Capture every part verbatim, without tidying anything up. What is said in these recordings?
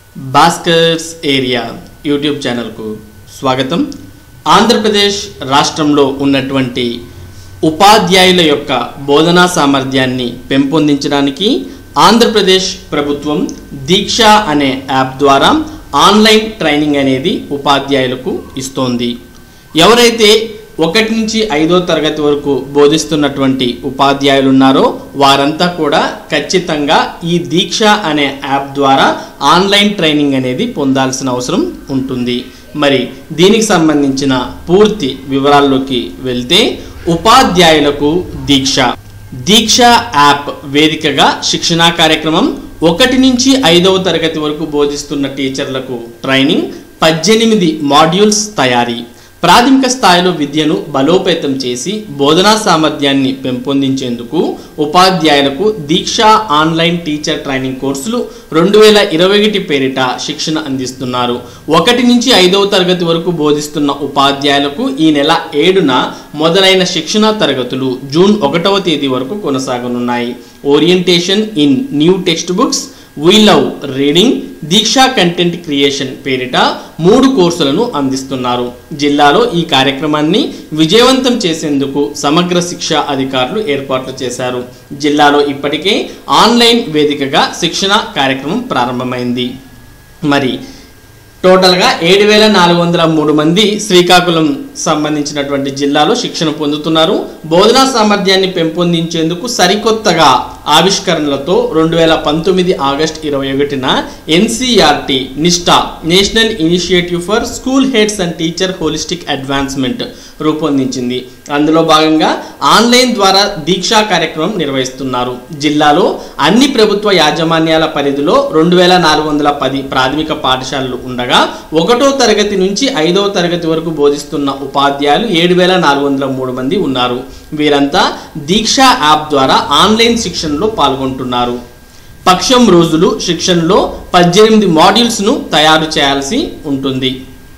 Bhaskar's area YouTube ఛానల్కు స్వాగతం. ఆంధ్రప్రదేశ్ రాష్ట్రంలో ఉన్నటువంటి ఉపాధ్యాయుల యొక్క బోధనా సామర్థ్యాన్ని పెంపొందించడానికి ఆంధ్రప్రదేశ్ ప్రభుత్వం దీక్ష అనే యాప్ ద్వారా ఆన్లైన్ ట్రైనింగ్ అనేది ఉపాధ్యాయులకు ఇస్తోంది. ఎవరైతే ఒకటి నుంచి ఐదో తరగతి వరకు బోధిస్తున్నటువంటి ఉపాధ్యాయులు ఉన్నారో వారంతా కూడా ఖచ్చితంగా ఈ దీక్ష అనే యాప్ ద్వారా ఆన్లైన్ ట్రైనింగ్ అనేది పొందాల్సిన అవసరం ఉంటుంది. మరి దీనికి సంబంధించిన పూర్తి వివరాల్లోకి వెళ్తే, ఉపాధ్యాయులకు దీక్ష దీక్ష యాప్ వేదికగా శిక్షణా కార్యక్రమం, ఒకటి నుంచి ఐదవ తరగతి వరకు బోధిస్తున్న టీచర్లకు ట్రైనింగ్, పద్దెనిమిది మాడ్యూల్స్ తయారీ, ప్రాథమిక స్థాయిలో విద్యను బలోపేతం చేసి బోధనా సామర్థ్యాన్ని పెంపొందించేందుకు ఉపాధ్యాయులకు దీక్ష ఆన్లైన్ టీచర్ ట్రైనింగ్ కోర్సులు రెండు వేల ఇరవై ఒకటి పేరిట శిక్షణ అందిస్తున్నారు. ఒకటి నుంచి ఐదవ తరగతి వరకు బోధిస్తున్న ఉపాధ్యాయులకు ఈ నెల ఏడున మొదలైన శిక్షణా తరగతులు జూన్ ఒకటవ తేదీ వరకు కొనసాగనున్నాయి. Orientation in new text books, we love reading, Diksha content creation పేరిట మూడు కోర్సులను అందిస్తున్నారు. జిల్లాలో ఈ కార్యక్రమాన్ని విజయవంతం చేసేందుకు సమగ్ర శిక్ష అధికారులు ఏర్పాట్లు చేశారు. జిల్లాలో ఇప్పటికే ఆన్లైన్ వేదికగా శిక్షణ కార్యక్రమం ప్రారంభమైంది. మరి టోటల్గా ఏడు వేల నాలుగు వందల మూడు మంది శ్రీకాకుళం సంబంధించినటువంటి జిల్లాలో శిక్షణ పొందుతున్నారు. బోధనా సామర్థ్యాన్ని పెంపొందించేందుకు సరికొత్తగా ఆవిష్కరణలతో రెండు వేల పంతొమ్మిది ఆగస్టు ఇరవై ఒకటిన NCERT Nishtha national initiative for school heads and teacher holistic advancement రూపొందించింది. అందులో భాగంగా ఆన్లైన్ ద్వారా దీక్షా కార్యక్రమం నిర్వహిస్తున్నారు. జిల్లాలో అన్ని ప్రభుత్వ యాజమాన్యాల పరిధిలో రెండు వేల నాలుగు వందల పది ప్రాథమిక పాఠశాలలు ఉండగా ఒకటో తరగతి నుంచి ఐదవ తరగతి వరకు బోధిస్తున్న ఉపాధ్యాయులు ఏడు వేల నాలుగు వందల మూడు మంది ఉన్నారు. వీరంతా దీక్షా యాప్ ద్వారా ఆన్లైన్ శిక్షణలో పాల్గొంటున్నారు. పక్షం రోజులు శిక్షణలో పద్దెనిమిది మాడ్యూల్స్ను తయారు చేయాల్సి ఉంటుంది.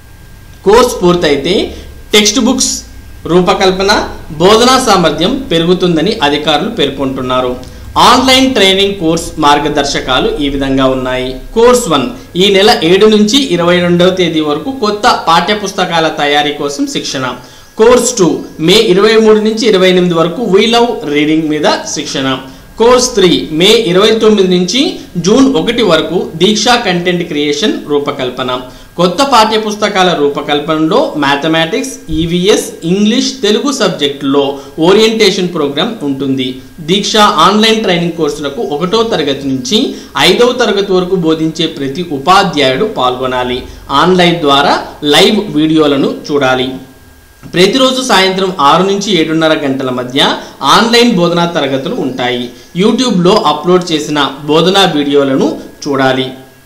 కోర్సు పూర్తయితే టెక్స్ట్ బుక్స్ రూపకల్పన, బోధనా సామర్థ్యం పెరుగుతుందని అధికారులు పేర్కొంటున్నారు. ఆన్లైన్ ట్రైనింగ్ కోర్స్ మార్గదర్శకాలు ఈ విధంగా ఉన్నాయి. కోర్స్ వన్ ఈ నెల ఏడు నుంచి ఇరవై రెండవ తేదీ వరకు కొత్త పాఠ్యపుస్తకాల తయారీ కోసం శిక్షణ. కోర్స్ టూ మే ఇరవై మూడు నుంచి ఇరవై ఎనిమిది వరకు వీ లవ్ రీడింగ్ మీద శిక్షణ. కోర్స్ త్రీ మే ఇరవై తొమ్మిది నుంచి జూన్ ఒకటి వరకు దీక్షా కంటెంట్ క్రియేషన్ రూపకల్పన. కొత్త పాఠ్యపుస్తకాల రూపకల్పనలో మ్యాథమెటిక్స్, ఈవీఎస్, ఇంగ్లీష్, తెలుగు సబ్జెక్టులో ఓరియంటేషన్ ప్రోగ్రామ్ ఉంటుంది. దీక్ష ఆన్లైన్ ట్రైనింగ్ కోర్సులకు ఒకటో తరగతి నుంచి ఐదవ తరగతి వరకు బోధించే ప్రతి ఉపాధ్యాయుడు పాల్గొనాలి. ఆన్లైన్ ద్వారా లైవ్ వీడియోలను చూడాలి. ప్రతిరోజు సాయంత్రం ఆరు నుంచి ఏడున్నర గంటల మధ్య ఆన్లైన్ బోధనా తరగతులు ఉంటాయి. యూట్యూబ్లో అప్లోడ్ చేసిన బోధనా వీడియోలను చూడాలి.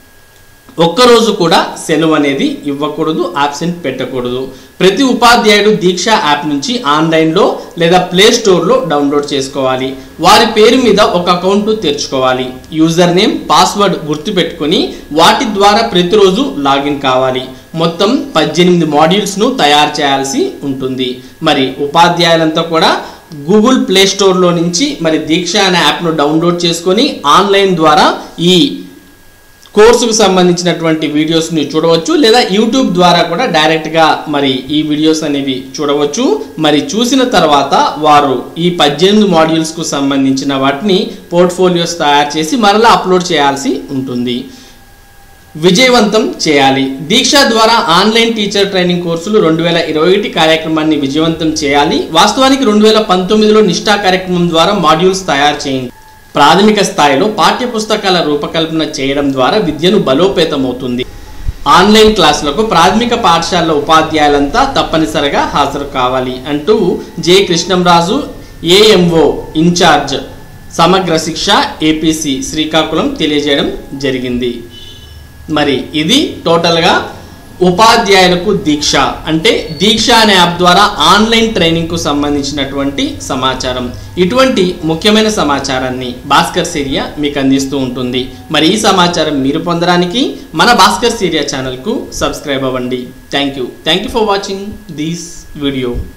ఒక్కరోజు కూడా సెలవు అనేది ఇవ్వకూడదు, ఆబ్సెంట్ పెట్టకూడదు. ప్రతి ఉపాధ్యాయుడు దీక్ష యాప్ నుంచి ఆన్లైన్లో లేదా ప్లే స్టోర్లో డౌన్లోడ్ చేసుకోవాలి. వారి పేరు మీద ఒక అకౌంట్ తెరుచుకోవాలి. యూజర్ నేమ్, పాస్వర్డ్ గుర్తుపెట్టుకొని వాటి ద్వారా ప్రతిరోజు లాగిన్ కావాలి. మొత్తం పద్దెనిమిది మాడ్యూల్స్ను తయారు చేయాల్సి ఉంటుంది. మరి ఉపాధ్యాయులంతా కూడా గూగుల్ ప్లే స్టోర్లో నుంచి మరి దీక్ష అనే యాప్ను డౌన్లోడ్ చేసుకొని ఆన్లైన్ ద్వారా ఈ కోర్సుకు సంబంధించినటువంటి వీడియోస్ని చూడవచ్చు, లేదా యూట్యూబ్ ద్వారా కూడా డైరెక్ట్గా మరి ఈ వీడియోస్ అనేవి చూడవచ్చు. మరి చూసిన తర్వాత వారు ఈ పద్దెనిమిది మాడ్యూల్స్కు సంబంధించిన వాటిని పోర్ట్ఫోలియోస్ తయారు చేసి మరలా అప్లోడ్ చేయాల్సి ఉంటుంది. విజయవంతం చేయాలి. దీక్ష ద్వారా ఆన్లైన్ టీచర్ ట్రైనింగ్ కోర్సులు రెండు వేల ఇరవై ఒకటి కార్యక్రమాన్ని విజయవంతం చేయాలి. వాస్తవానికి రెండు వేల పంతొమ్మిదిలో నిష్టా కార్యక్రమం ద్వారా మాడ్యూల్స్ తయారు చేయండి. ప్రాథమిక స్థాయిలో పాఠ్యపుస్తకాల రూపకల్పన చేయడం ద్వారా విద్యను బలోపేతమవుతుంది. ఆన్లైన్ క్లాసులకు ప్రాథమిక పాఠశాల ఉపాధ్యాయులంతా తప్పనిసరిగా హాజరు కావాలి అంటూ జె కృష్ణంరాజు, ఏఎంఓ ఇన్ఛార్జ్ సమగ్ర శిక్ష, ఏపీసీ శ్రీకాకుళం తెలియజేయడం జరిగింది. మరి ఇది టోటల్గా ఉపాధ్యాయులకు దీక్ష అంటే దీక్ష అనే యాప్ ద్వారా ఆన్లైన్ ట్రైనింగ్కు సంబంధించినటువంటి సమాచారం. ఇటువంటి ముఖ్యమైన సమాచారాన్ని భాస్కర్స్ ఏరియా మీకు అందిస్తూ ఉంటుంది. మరి ఈ సమాచారం మీరు పొందడానికి మన భాస్కర్స్ ఏరియా ఛానల్కు సబ్స్క్రైబ్ అవ్వండి. Thank you thank you for watching this video.